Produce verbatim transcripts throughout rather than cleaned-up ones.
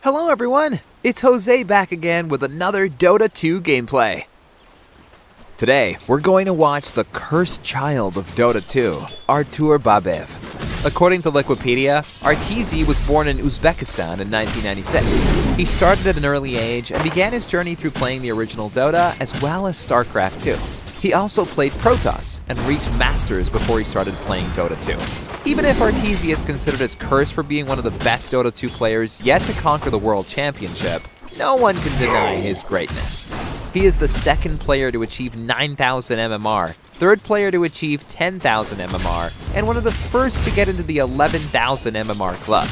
Hello everyone, it's Jose back again with another Dota two gameplay. Today, we're going to watch the cursed child of Dota two, Terrorblade. According to Wikipedia, Arteezy was born in Uzbekistan in nineteen ninety-six. He started at an early age and began his journey through playing the original Dota as well as StarCraft two. He also played Protoss and reached Masters before he started playing Dota two. Even if Arteezy is considered as cursed for being one of the best Dota two players yet to conquer the World Championship, no one can deny his greatness. He is the second player to achieve nine thousand M M R, third player to achieve ten thousand M M R, and one of the first to get into the eleven thousand M M R club.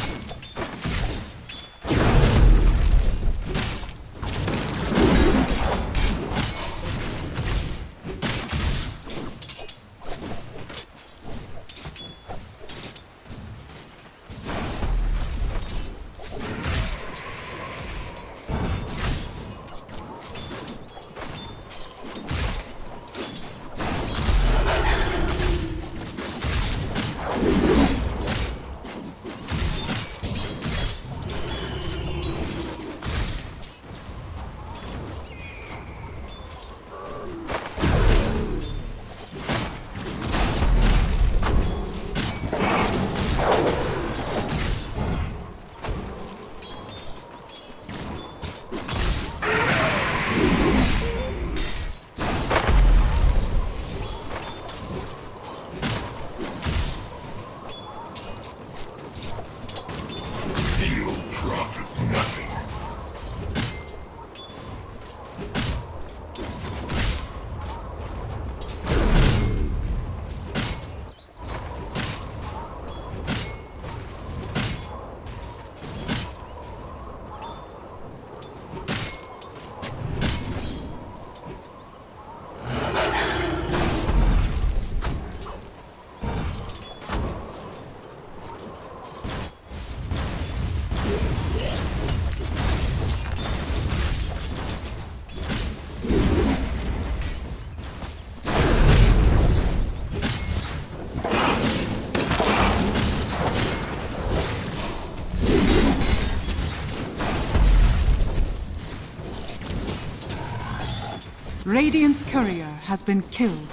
Radiant's courier has been killed.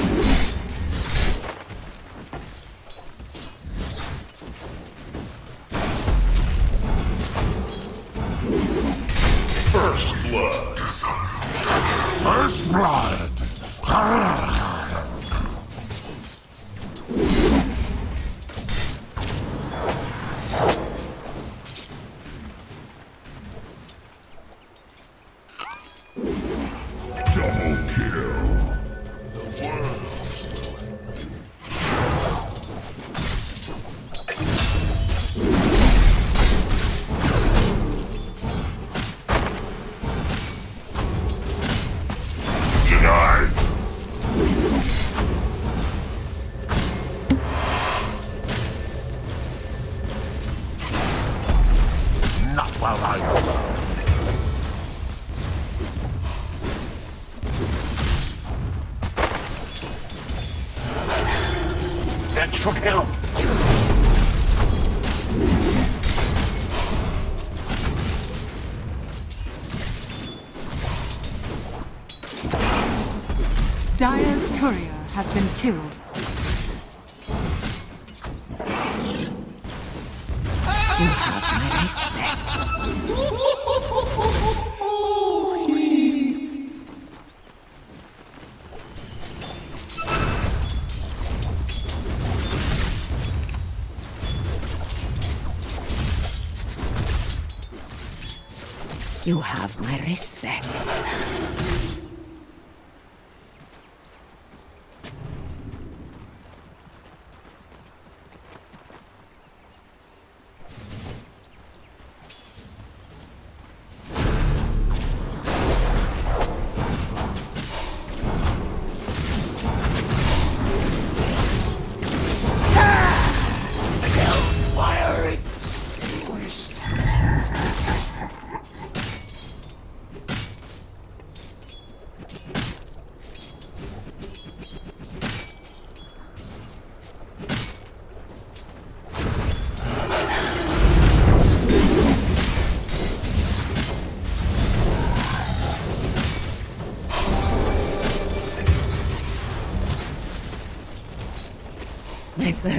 First blood. First blood. Not while I'm around. That should help. Dire's courier has been killed. You have my respect. You have my respect.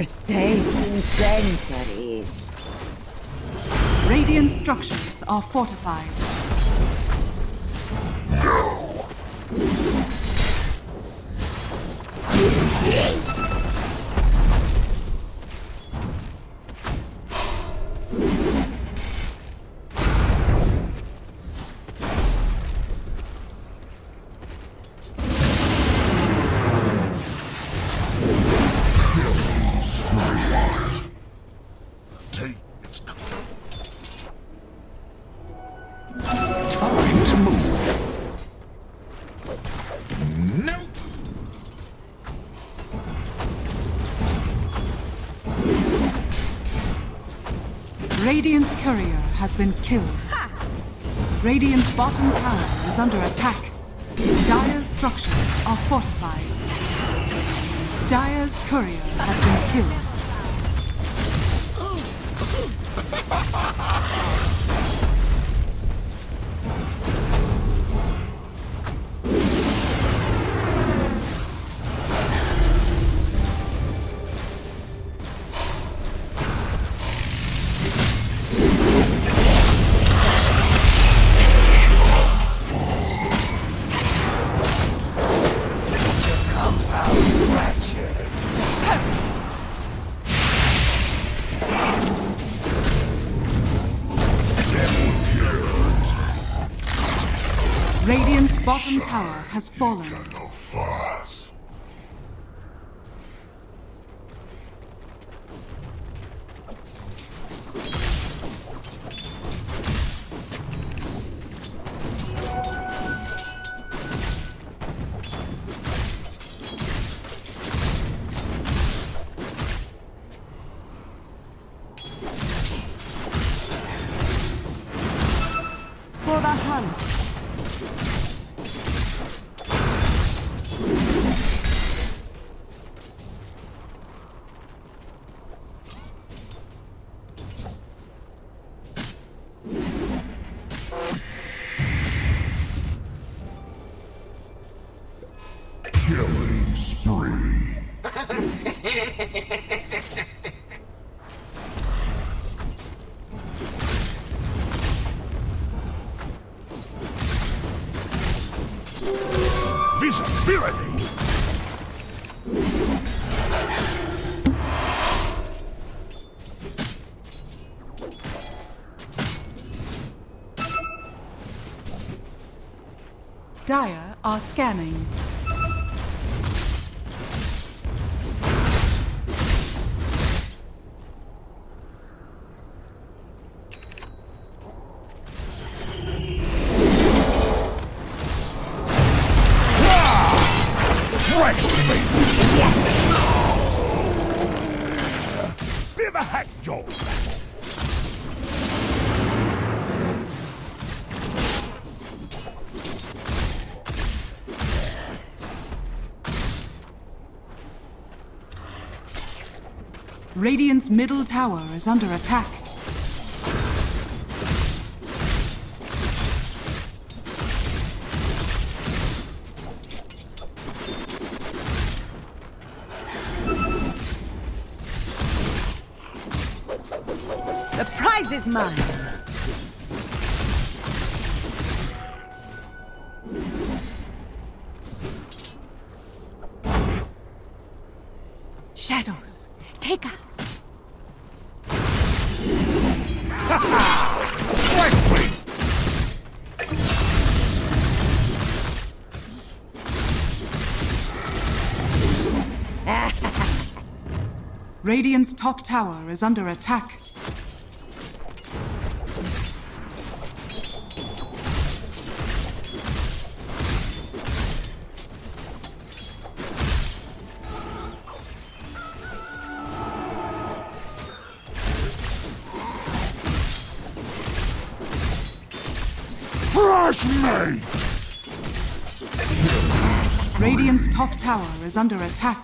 First taste in centuries. Radiant structures are fortified. Take its time to move. No. Radiant's courier has been killed. Radiant's bottom tower is under attack. Dire's structures are fortified. Dire's courier has been killed. Radiant's bottom tower has fallen. No fuss. For the hunt. Killing spree. Visibility. Dire are scanning. Fresh meat. Bit of a hack job. Radiant's middle tower is under attack. The prize is mine. Shadows, take us. Radiant's top tower is under attack. Fresh meat. Radiant's top tower is under attack.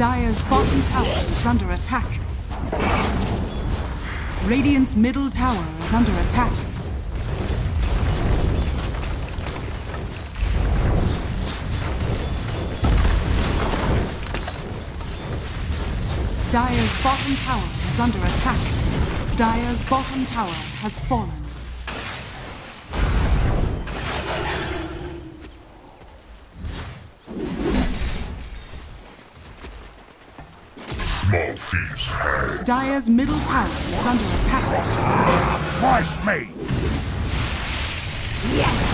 Dire's bottom tower is under attack. Radiant's middle tower is under attack. Dire's bottom tower is under attack. Dire's bottom tower has fallen. Small thieves hang. Dire's middle tower is under attack. Fresh meat. Yes!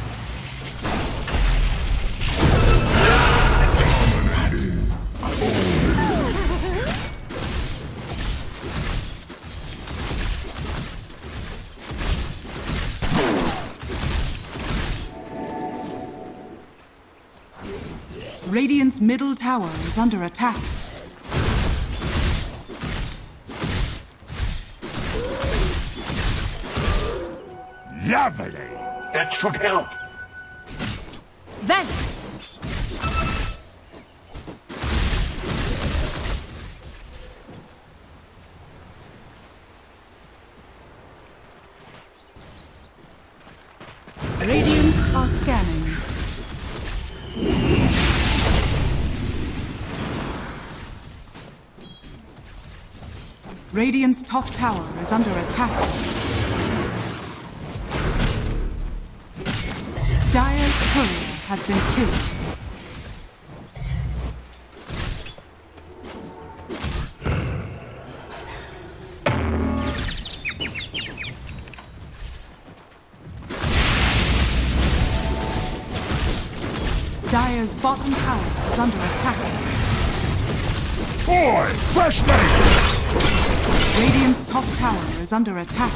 Radiant's middle tower is under attack. Lovely. That should help. Then! Radiant are scanning. Radiant's top tower is under attack. Dire's courier has been killed. Dire's bottom tower is under attack. Boy, fresh meat. Radiant's top tower is under attack.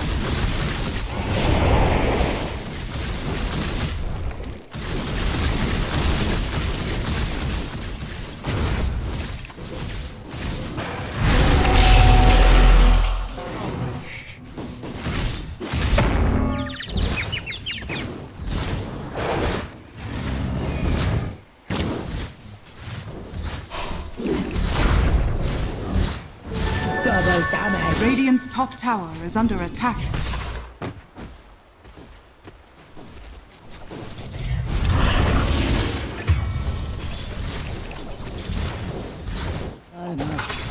Radiant's top tower is under attack. I must.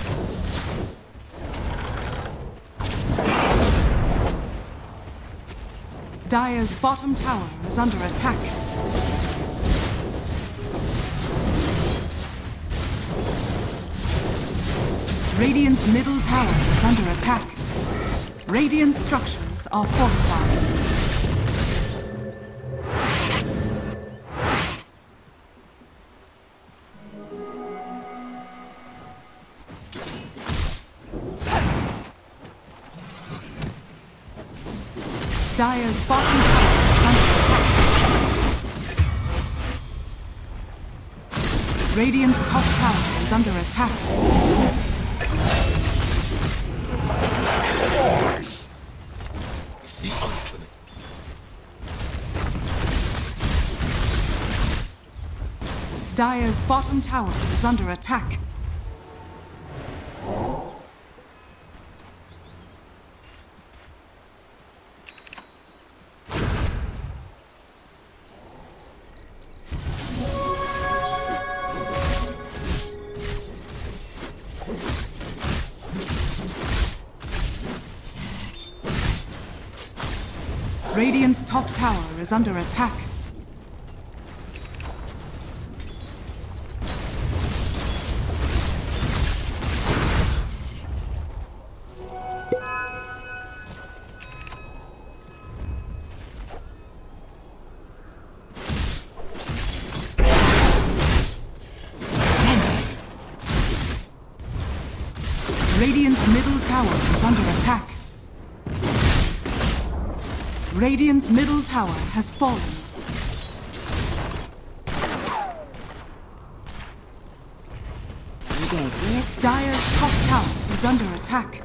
Dire's bottom tower is under attack. Radiant's middle tower is under attack. Radiant structures are fortified. Dire's bottom tower is under attack. Radiant's top tower is under attack. Dire's bottom tower is under attack. Radiant's top tower is under attack. Radiant's middle tower is under attack. Radiant's middle tower has fallen. Dire's top tower is under attack.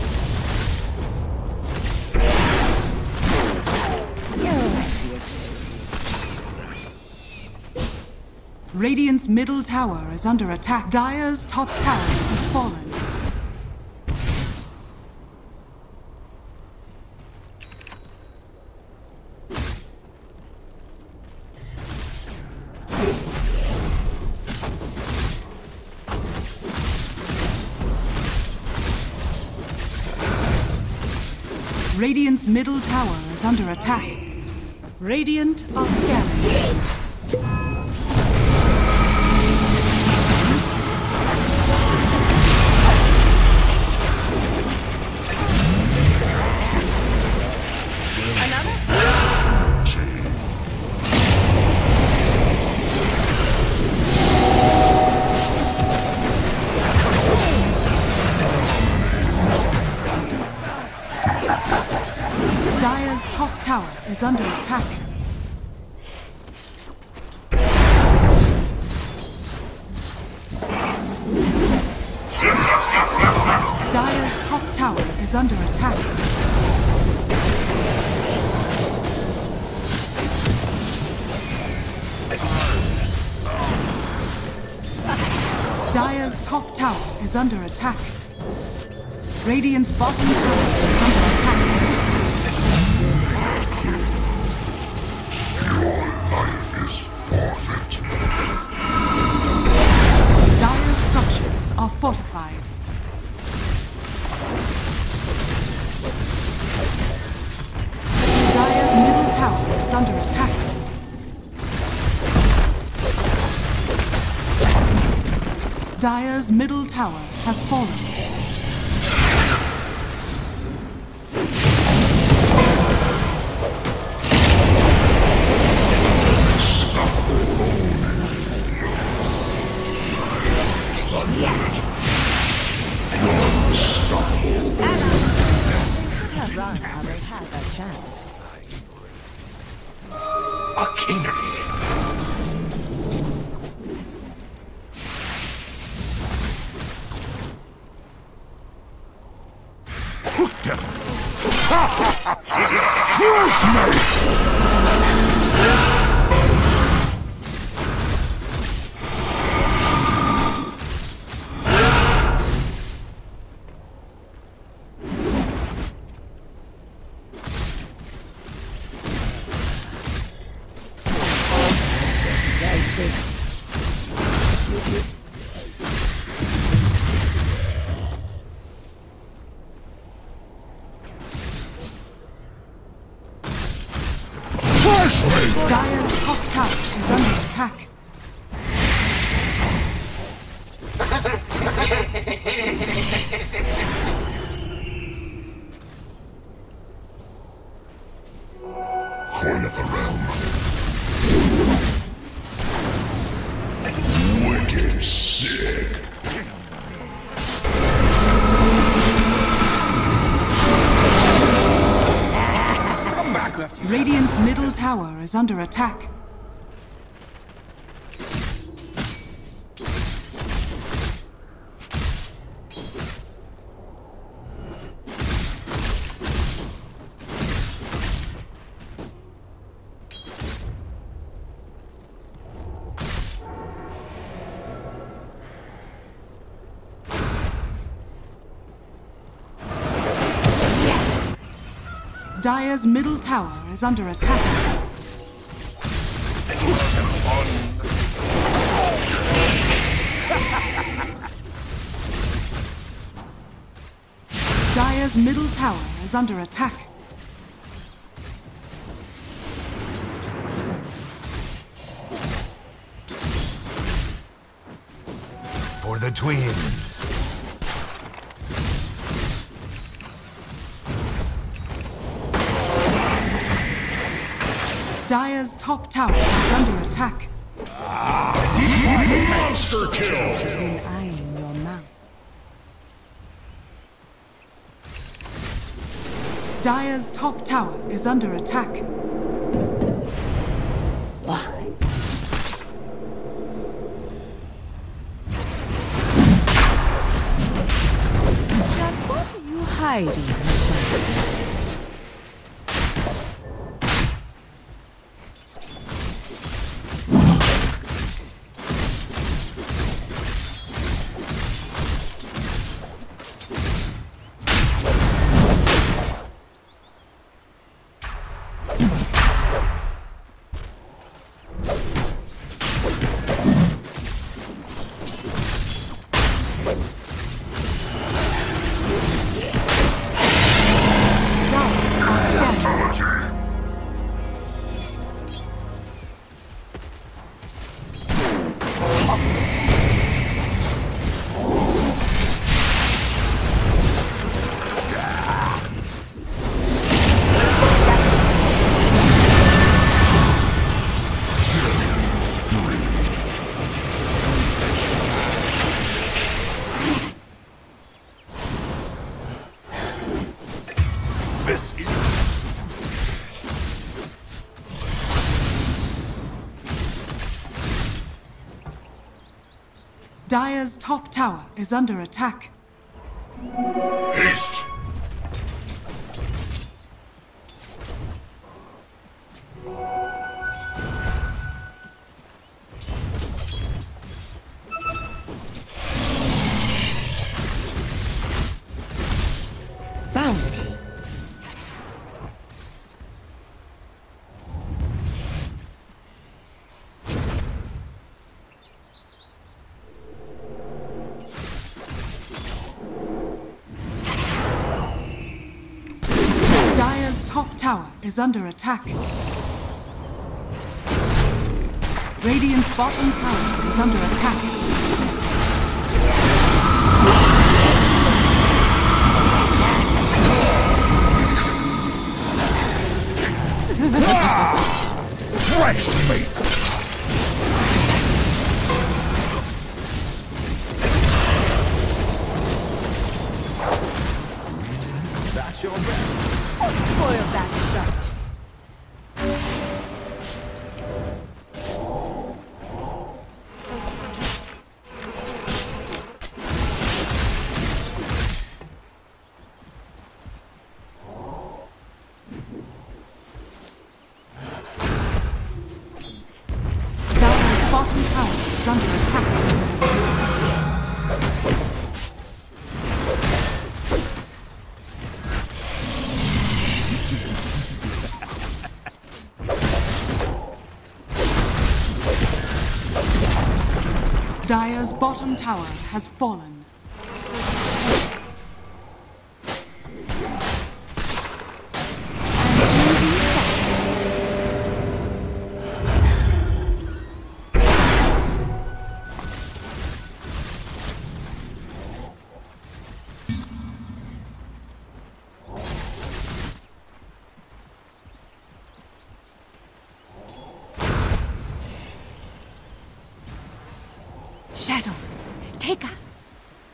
Do as you please. Radiant's middle tower is under attack. Dire's top tower has fallen. Radiant's middle tower is under attack. Radiant are scanning. Dire's top tower is under attack. Dire's top tower is under attack. Dire's top tower is under attack. Radiant's bottom tower is under attack. Forfeit. Dire's structures are fortified. Dire's middle tower is under attack. Dire's middle tower has fallen. A kingdom. Hooked him. Dire's top tower is under attack. Coin of the realm. Wicked sick. Radiant's middle tower is under attack. Dire's middle tower is under attack. Dire's middle tower is under attack. For the twins. Dire's top tower is under attack. Monster kill! Been eyeing your mouth. Dire's top tower is under attack. What? Just what are you hiding? This is Dire's top tower is under attack. haste. Bounty. Dire's top tower is under attack. Radiant's bottom tower is under attack. Fresh meat. That's your best. Or spoil that shot. Dire's bottom tower is under attack. Dire's bottom tower has fallen. Shadows, take us.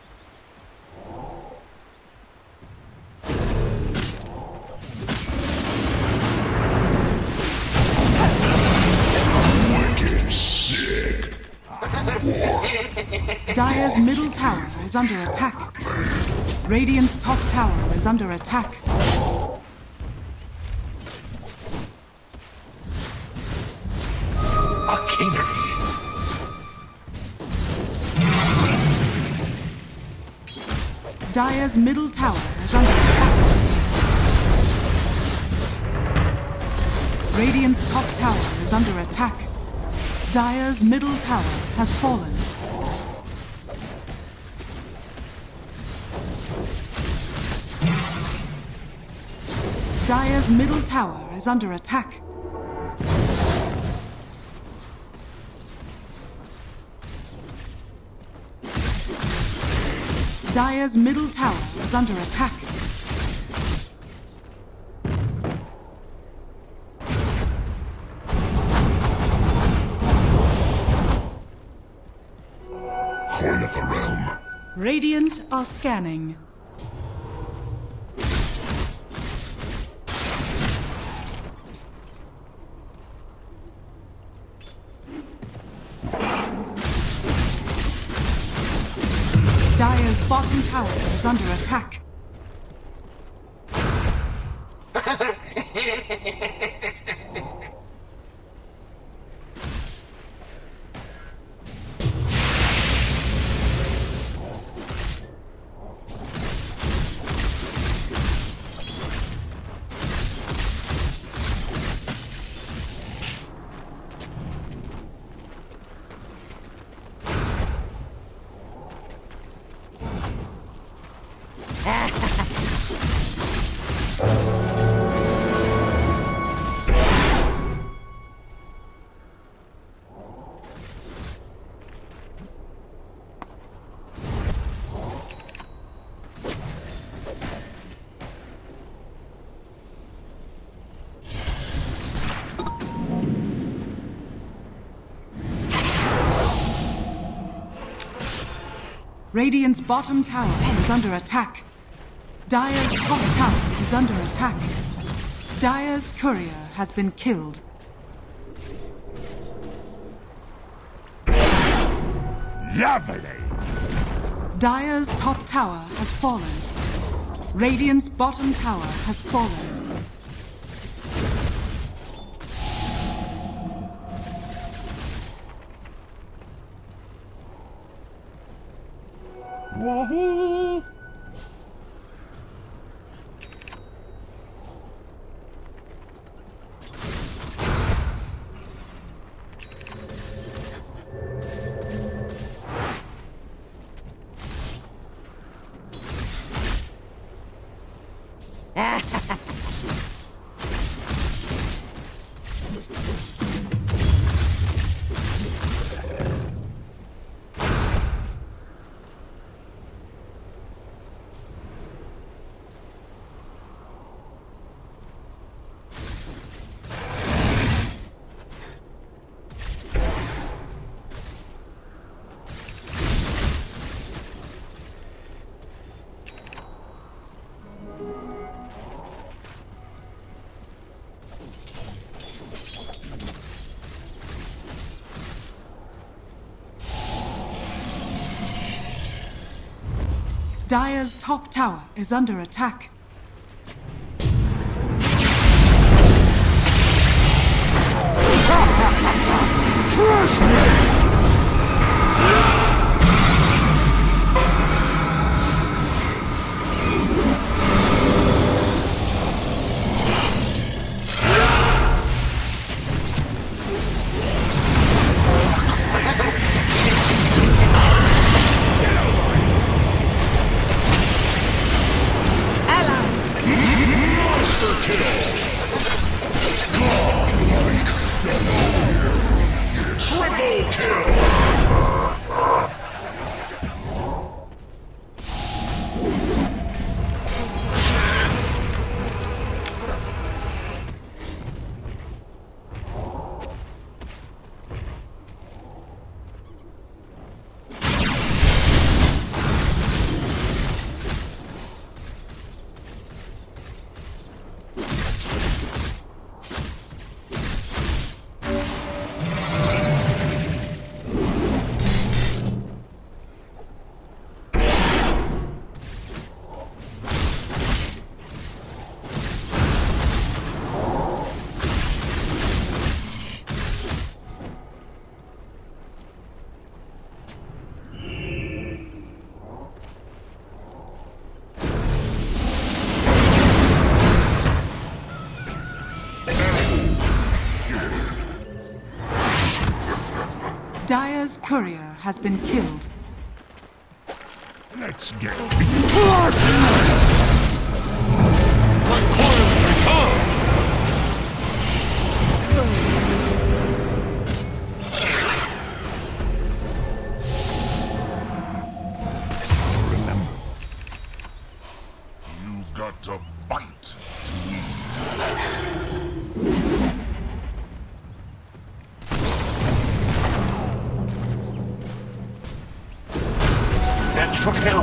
Wicked sick. Dire's middle tower is under attack. Radiant's top tower is under attack. Arcanery. Dire's middle tower is under attack. Radiant's top tower is under attack. Dire's middle tower has fallen. Dire's middle tower is under attack. Dire's middle tower is under attack. Coin of the realm. Radiant are scanning. Dire's bottom tower is under attack. Radiant's bottom tower is under attack. Dire's top tower is under attack. Dire's courier has been killed. Lovely! Dire's top tower has fallen. Radiant's bottom tower has fallen. Wahoo! Dire's top tower is under attack. Dire's courier has been killed. Let's get My coils return! Remember, you've got to bite to eat. Extra kill!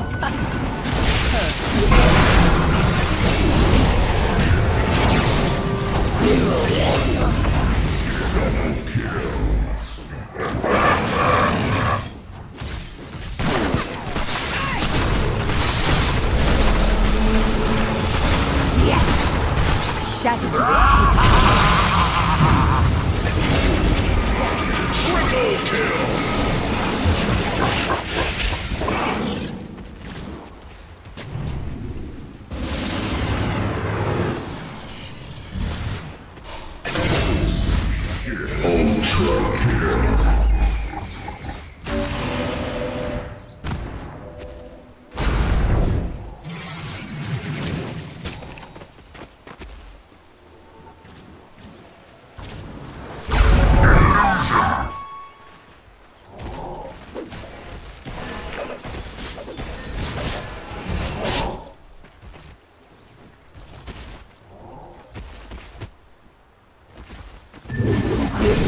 Shadows take Triple kill!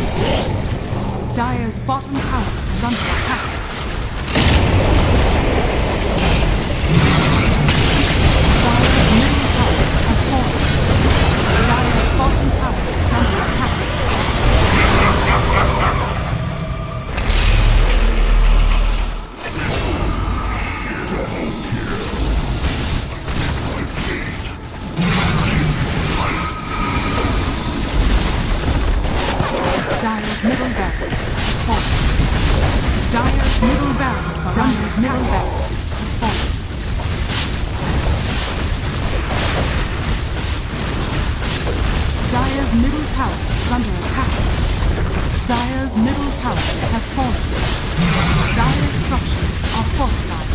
Dire's bottom tower is under attack. barracks are under his middle barracks has fallen. Dire's middle tower is under attack. Dire's middle tower has fallen. Dire's structures are fortified.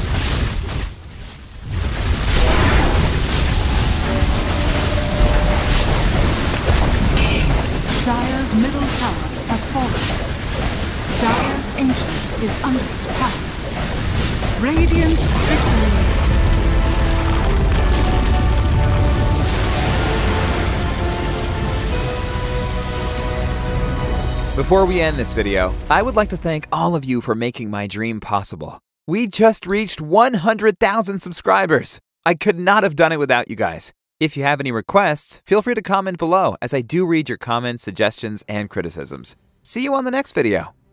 Dire's middle tower has fallen. Dire's ancient is under attack. Radiant victory! Before we end this video, I would like to thank all of you for making my dream possible. We just reached one hundred thousand subscribers. I could not have done it without you guys. If you have any requests, feel free to comment below, as I do read your comments, suggestions, and criticisms. See you on the next video.